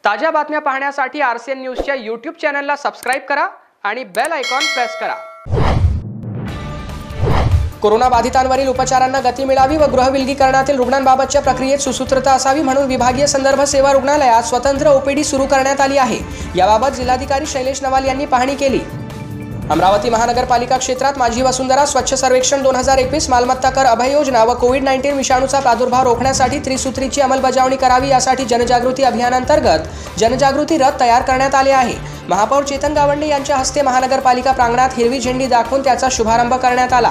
ताज्या बातम्या पाहण्यासाठी RCN न्यूजच्या YouTube चॅनलला सबस्क्राइब करा आणि बेल आयकॉन प्रेस करा। कोरोना बाधितांवरील उपचारांना गती मिळावी व गृहविलगीकरणातील रुग्णांबाबतच्या प्रक्रियेत सुसूत्रता असावी म्हणून विभागीय संदर्भ सेवा रुग्णालयात स्वतंत्र OPD सुरू करण्यात आली आहे। याबाबत जिल्हाधिकारी शैलेश नवाल यांनी पाहणी केली। अमरावती महानगरपालिका क्षेत्रात माझी वसुंधरा स्वच्छ सर्वेक्षण 2021 मालमत्ता कर अभय योजना व कोविड-19 विषाणूचा प्रादुर्भाव रोखण्यासाठी त्रिसूत्रीची अंमलबजावणी करावी यासाठी जनजागृती अभियानांतर्गत जनजागृती रथ तयार करण्यात आले आहे। महापौर चेतन गावंडे यांच्या हस्ते महानगरपालिका प्रांगणात हिरवी झेंडी दाखवून त्याचा शुभारंभ करण्यात आला।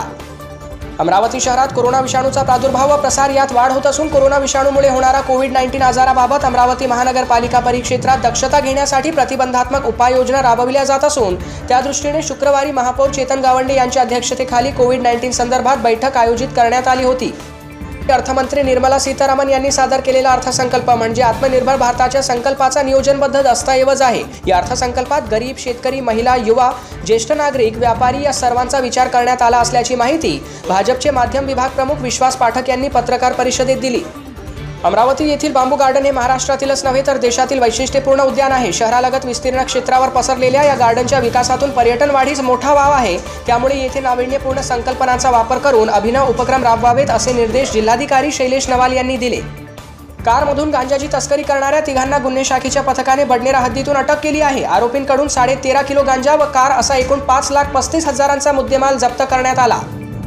अमरावती शहरात कोरोना विषाणूचा प्रादुर्भाव व प्रसार यात वाढ होत असून कोरोना विषाणूमुळे होणारा कोविड-19 आजाराबाबत अमरावती महानगरपालिका परिक्षेत्रात दक्षता घेण्यासाठी प्रतिबंधात्मक उपाययोजना राबविल्या जात असून त्या दृष्टीने शुक्रवारी महापौर चेतन गावंडे यांच्या अध्यक्षतेखाली कोविड-19 संदर्भात बैठक आयोजित करण्यात आली होती। अर्थमंत्री निर्मला सीतारामन यांनी सादर केलेला अर्थसंकल्प म्हणजे आत्मनिर्भर भारताच्या संकल्पाचा नियोजनबद्ध दस्तऐवज आहे। या अर्थसंकल्पात गरीब, शेतकरी, महिला, युवा, ज्येष्ठ नागरिक, व्यापारी या सर्वांचा विचार करण्यात आला असल्याची माहिती भाजपचे माध्यम विभाग प्रमुख विश्वास पाठक यांनी पत्रकार परिषदेत दिली। अमरावती येथील बांबू गार्डन हे महाराष्ट्रातीलच नव्हे तर देशातील वैशिष्ट्यपूर्ण उद्यान आहे। शहरालगत विस्तीर्ण क्षेत्रावर पसरलेल्या या गार्डनच्या विकासातून पर्यटन वाढीस मोठा वाव आहे। त्यामुळे येथे नाविन्यपूर्ण संकल्पनांचा वापर करून अभिनव उपक्रम राबवावेत असे निर्देश जिल्हाधिकारी शैलेश नवाल यांनी दिले। कारमधून गांजाची तस्करी करणाऱ्या तिघांना गुन्हे शाखेच्या पथकाने बडनेरा हद्दीतून अटक केली आहे। आरोपींकडून 13.5 किलो गांजा व कार असा एकूण 5,35,000चा मुद्देमाल जप्त करण्यात आला।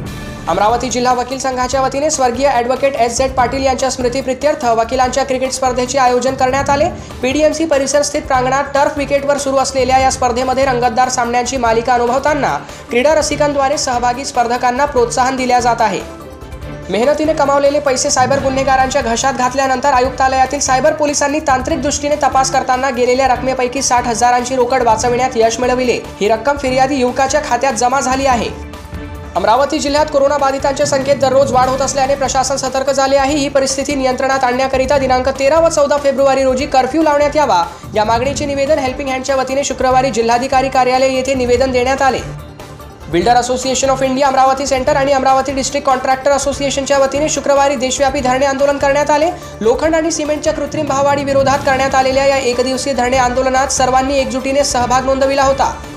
अमरावती जिल्हा वकील संघाच्या वतीने स्वर्गीय ॲडव्होकेट SZ पाटील यांच्या स्मृतिप्रित्यर्थ वकिलांच्या क्रिकेट स्पर्धेचे आयोजन करण्यात आले। PDMC परिसर स्थित प्रांगणात टर्फ विकेटवर सुरू असलेल्या या स्पर्धेमध्ये रंगतदार सामन्यांची मालिका अनुभवताना क्रीडा रसिकांद्वारे सहभागी स्पर्धकांना प्रोत्साहन दिले जात आहे। मेहनतीने कमावलेले पैसे सायबर गुन्हेगारांच्या घशात घातल्यानंतर आयुक्तालयातील सायबर पोलिसांनी तांत्रिक दृष्टीने तपास करताना गेलेल्या रकमेपैकी 60,000ची रोकड वाचविण्यात यश मिळविले। ही रक्कम फिर्यादी युवकाच्या खात्यात जमा झाली आहे। अमरावती जिल्ह्यात कोरोना बाधितांच्या संख्येत दररोज वाढ होत असल्याने प्रशासन सतर्क झाले आहे। ही परिस्थिती नियंत्रणात आणण्याकरिता दिनांक 13 व 14 फेब्रुवारी रोजी कर्फ्यू लावण्यात यावा या मागणीचे निवेदन हेल्पिंग हँडच्या वतीने शुक्रवारी जिल्हाधिकारी कार्यालय येथे निवेदन देण्यात आले। Builder association of India Amravati centre आणि अमरावती डिस्ट्रिक्ट कॉन्ट्रॅक्टर असोसिएशनच्या वतीने शुक्रवारी देशव्यापी धरणे आंदोलन करण्यात आले। लोखंड आणि सिमेंटच्या कृत्रिम भाववाढी विरोधात करण्यात आलेल्या या एकदिवसीय धरणे आंदोलनात सर्वांनी एकजुटीने सहभाग नोंदविला होता।